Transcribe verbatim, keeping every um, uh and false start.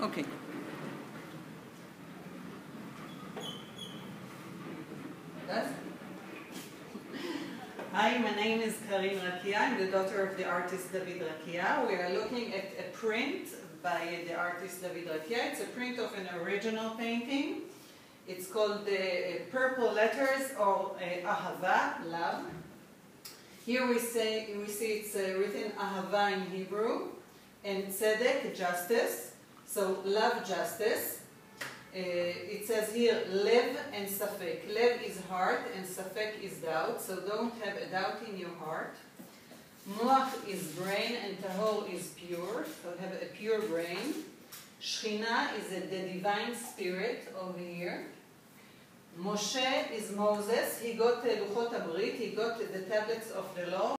Okay. Hi, my name is Karin Rakia. I'm the daughter of the artist David Rakia. We are looking at a print by the artist David Rakia. It's a print of an original painting. It's called the Purple Letters, or uh, Ahava, love. Here we say we see it's uh, written Ahava in Hebrew, and Tzedek, justice. So love, justice. Uh, it says here lev and safek. Lev is heart and safek is doubt. So don't have a doubt in your heart. Moach is brain and tahor is pure. So have a pure brain. Shechina is a, the divine spirit over here. Moshe is Moses. He got the Luchot HaBrit. He got the tablets of the law.